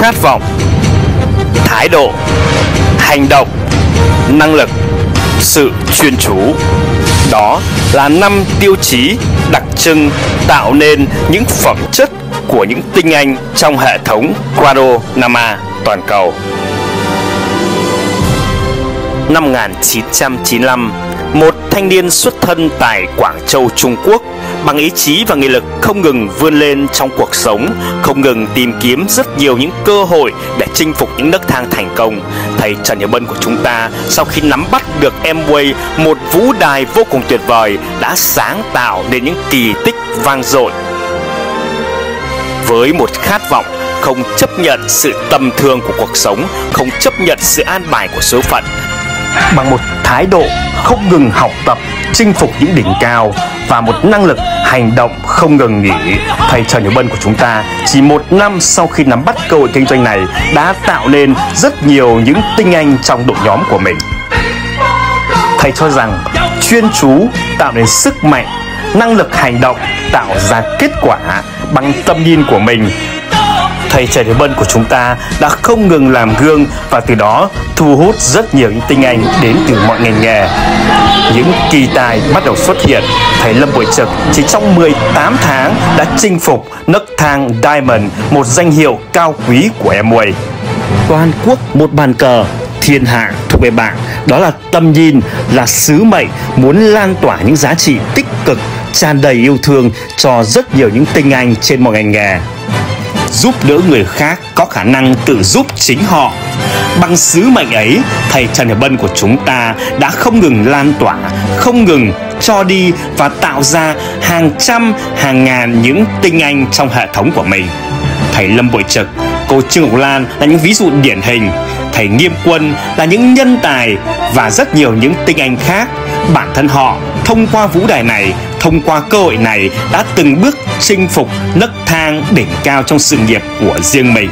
khát vọng, thái độ, hành động, năng lực, sự chuyên chú. Đó là 5 tiêu chí đặc trưng tạo nên những phẩm chất của những tinh anh trong hệ thống Quadro Nama toàn cầu. Năm 1995, một thanh niên xuất thân tại Quảng Châu, Trung Quốc, bằng ý chí và nghị lực không ngừng vươn lên trong cuộc sống, không ngừng tìm kiếm rất nhiều những cơ hội để chinh phục những nấc thang thành công. Thầy Trần Nhật Bân của chúng ta, sau khi nắm bắt được Amway, một vũ đài vô cùng tuyệt vời, đã sáng tạo nên những kỳ tích vang dội. Với một khát vọng không chấp nhận sự tầm thường của cuộc sống, không chấp nhận sự an bài của số phận, bằng một thái độ không ngừng học tập, chinh phục những đỉnh cao và một năng lực hành động không ngừng nghỉ, thầy Trần Nhật Bân của chúng ta chỉ 1 năm sau khi nắm bắt cơ hội kinh doanh này đã tạo nên rất nhiều những tinh anh trong đội nhóm của mình. Thầy cho rằng chuyên chú tạo nên sức mạnh, năng lực hành động tạo ra kết quả bằng tầm nhìn của mình. Thầy Trần Nhật Bân của chúng ta đã không ngừng làm gương và từ đó thu hút rất nhiều những tinh anh đến từ mọi ngành nghề. Những kỳ tài bắt đầu xuất hiện. Thầy Lâm Bội Trực chỉ trong 18 tháng đã chinh phục nấc thang Diamond, một danh hiệu cao quý của Amway. Toàn quốc một bàn cờ, thiên hạ thuộc về bạn. Đó là tầm nhìn, là sứ mệnh muốn lan tỏa những giá trị tích cực, tràn đầy yêu thương cho rất nhiều những tinh anh trên mọi ngành nghề. Giúp đỡ người khác có khả năng tự giúp chính họ. Bằng sứ mệnh ấy, thầy Trần Nhật Bân của chúng ta đã không ngừng lan tỏa, không ngừng cho đi và tạo ra hàng trăm, hàng ngàn những tinh anh trong hệ thống của mình. Thầy Lâm Bội Trực, cô Trương Ngọc Lan là những ví dụ điển hình. Thầy Nghiêm Quân là những nhân tài và rất nhiều những tinh anh khác. Bản thân họ thông qua vũ đài này, thông qua cơ hội này đã từng bước chinh phục nấc thang đỉnh cao trong sự nghiệp của riêng mình.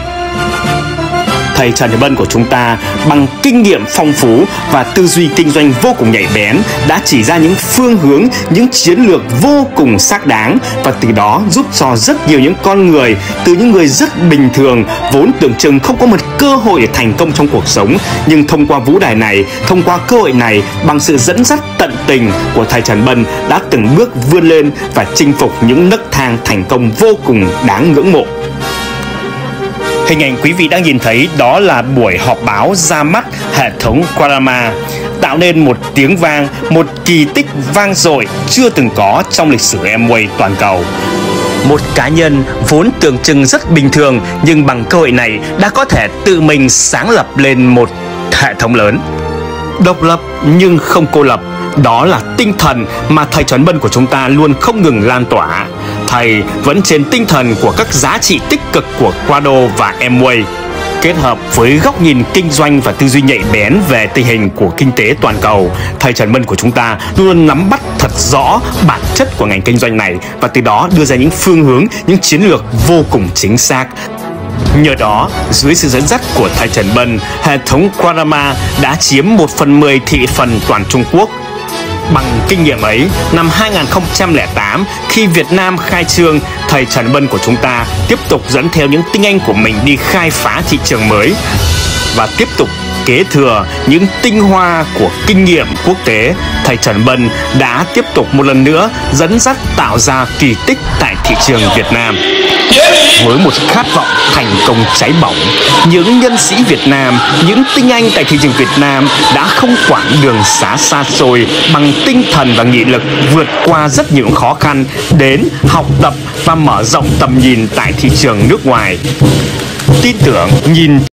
Thầy Trần Nhật Bân của chúng ta bằng kinh nghiệm phong phú và tư duy kinh doanh vô cùng nhạy bén đã chỉ ra những phương hướng, những chiến lược vô cùng xác đáng và từ đó giúp cho rất nhiều những con người, từ những người rất bình thường vốn tưởng chừng không có một cơ hội để thành công trong cuộc sống, nhưng thông qua vũ đài này, thông qua cơ hội này, bằng sự dẫn dắt tận tình của thầy Trần Bân đã từng bước vươn lên và chinh phục những nấc thang thành công vô cùng đáng ngưỡng mộ. Hình ảnh quý vị đang nhìn thấy đó là buổi họp báo ra mắt hệ thống Quadro, tạo nên một tiếng vang, một kỳ tích vang dội chưa từng có trong lịch sử Amway toàn cầu. Một cá nhân vốn tưởng chừng rất bình thường nhưng bằng cơ hội này đã có thể tự mình sáng lập lên một hệ thống lớn. Độc lập nhưng không cô lập, đó là tinh thần mà thầy Trần Bân của chúng ta luôn không ngừng lan tỏa. Thầy vẫn trên tinh thần của các giá trị tích cực của Quadro và Amway, kết hợp với góc nhìn kinh doanh và tư duy nhạy bén về tình hình của kinh tế toàn cầu. Thầy Trần Bân của chúng ta luôn nắm bắt thật rõ bản chất của ngành kinh doanh này và từ đó đưa ra những phương hướng, những chiến lược vô cùng chính xác. Nhờ đó, dưới sự dẫn dắt của thầy Trần Bân, hệ thống Quadro đã chiếm 1/10 thị phần toàn Trung Quốc. Bằng kinh nghiệm ấy, năm 2008, khi Việt Nam khai trương, thầy Trần Bân của chúng ta tiếp tục dẫn theo những tinh anh của mình đi khai phá thị trường mới và tiếp tục kế thừa những tinh hoa của kinh nghiệm quốc tế. Thầy Trần Bân đã tiếp tục một lần nữa dẫn dắt tạo ra kỳ tích tại thị trường Việt Nam. Với một khát vọng thành công cháy bỏng, những nhân sĩ Việt Nam, những tinh anh tại thị trường Việt Nam đã không quản đường xá xa xôi, bằng tinh thần và nghị lực vượt qua rất nhiều khó khăn đến học tập và mở rộng tầm nhìn tại thị trường nước ngoài. Tin tưởng nhìn